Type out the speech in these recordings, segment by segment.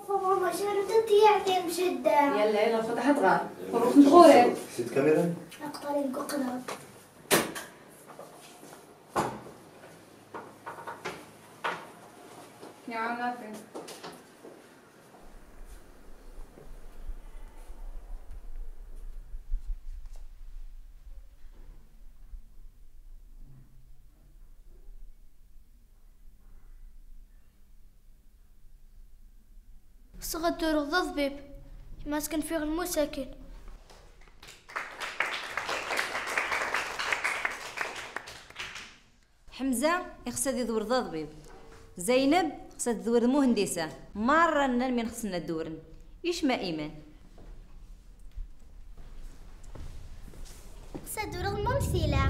ماما شنو تطيع مشدة. يلا يلا فتحت غار فروح نخوري سيت كاميرا أقطع القطرة. يا عنافي صغت رغض ضبيب ماسكن فيه المساكن. حمزة يخصد يدور ضبيب، زينب خصها تدور مهندسة، مرة من خصنا دورن، إيش ما إيمان؟ صدور ممثلة.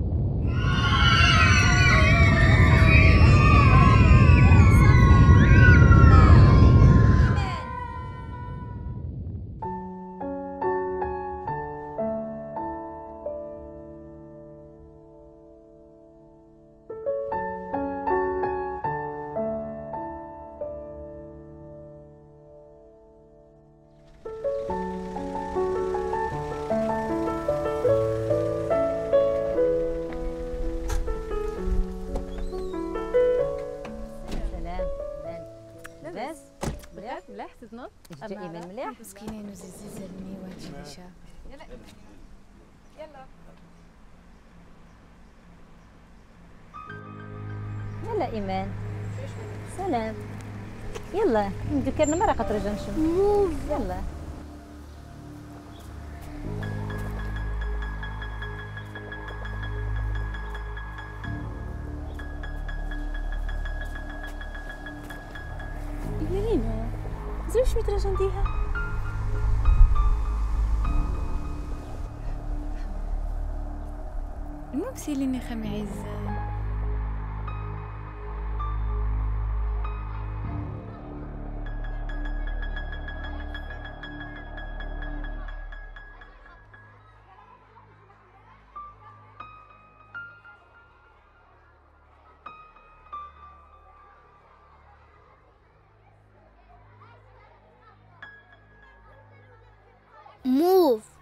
ملاح تتنط جاي إيمان مليح؟ مسكينين وزيزي زلمي وجهي شاف. يلا يلا يلا إيمان سلام يلا نذكرنا مرة قطرة نشوف يلا يقولينا زوج مترجم ديها مو بسيليني خمي عزة. موف